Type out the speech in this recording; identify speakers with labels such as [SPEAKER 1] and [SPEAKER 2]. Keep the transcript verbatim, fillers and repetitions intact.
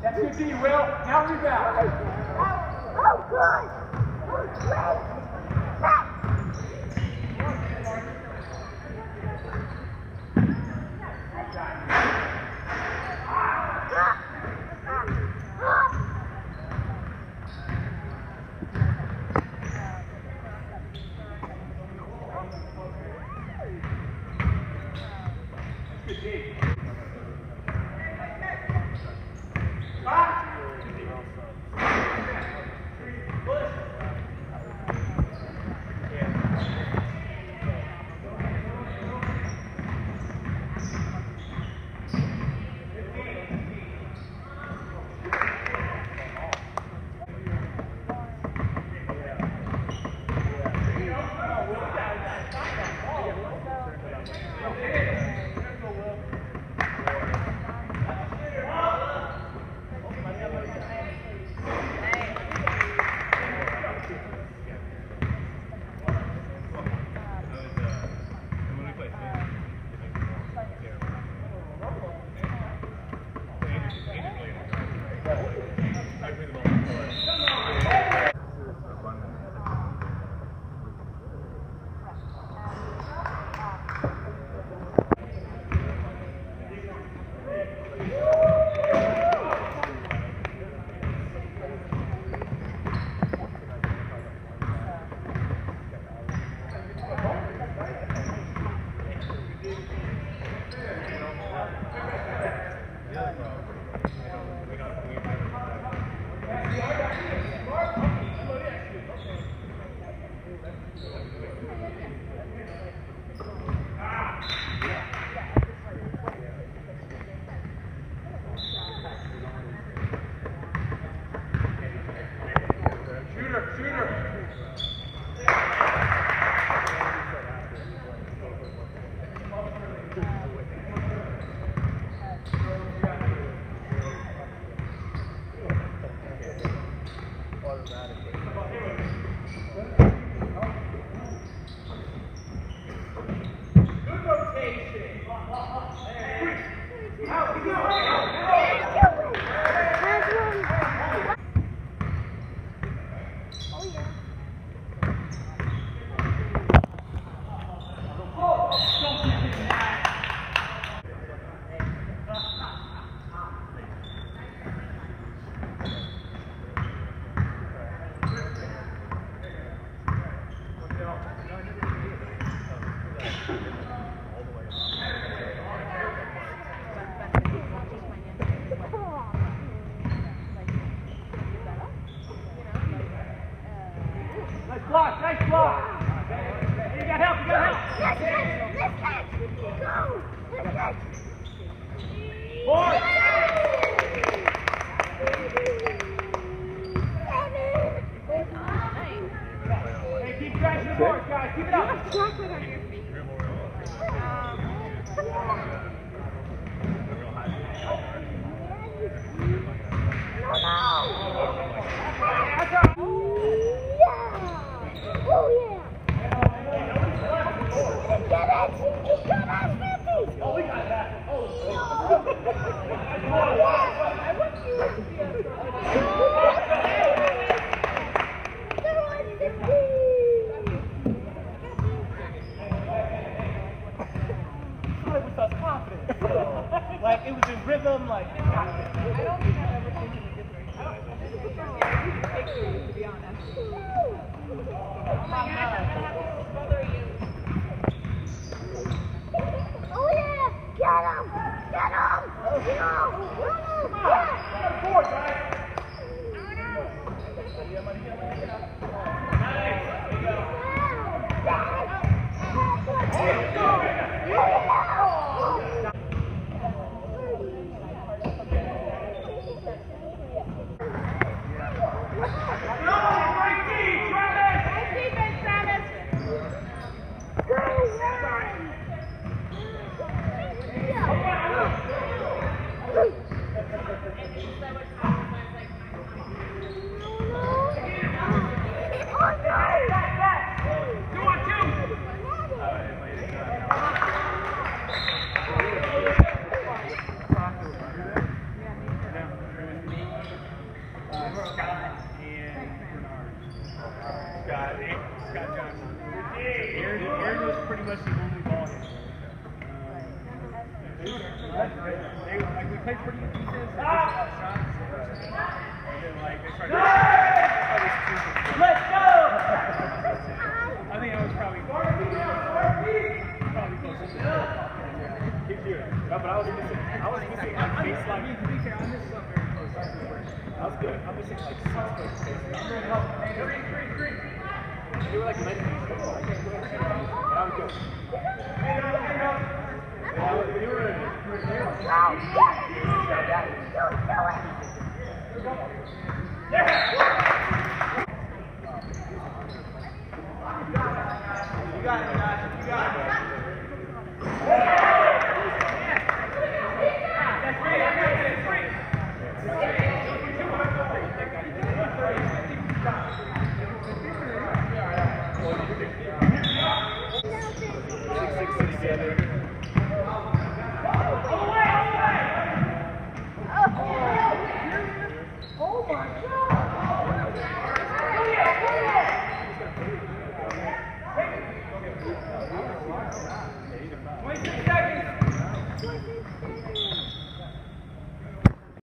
[SPEAKER 1] That's good D, Will. Now rebound.
[SPEAKER 2] Oh, good.
[SPEAKER 1] Good D. Block, nice block. You got help, you got help.
[SPEAKER 2] Let's catch, let's catch. Go, let's catch.
[SPEAKER 1] Board. Hey, keep crashing the board, guys. Keep it up.
[SPEAKER 2] Chocolate on your feet. No, no. Oh yeah! Get it! Just got us fifty!
[SPEAKER 1] Oh, we got that. Oh,
[SPEAKER 2] I want you to be a
[SPEAKER 1] with us confidence. Like, it was in rhythm, like...
[SPEAKER 3] I don't think I've ever seen him in this I don't think it's the first time I've seen him, to be honest. Oh my gosh, I'm gonna have to smother you.
[SPEAKER 2] Oh yeah! Get him! Get him! Oh no!
[SPEAKER 1] Come on! Four, guys!
[SPEAKER 2] Go,
[SPEAKER 1] They like we played pretty good defense. They ah! shots, and then like they tried to. Let's go! I think I was probably probably close to that. Keep doing it. No, but I was missing. I was missing like baseline. To be fair, I missed some very close. That was good. I'm missing like six close baseline. Three, three, three. They were like letting me go. And I would go. Yeah, they were.
[SPEAKER 2] Don't do it. Don't do it.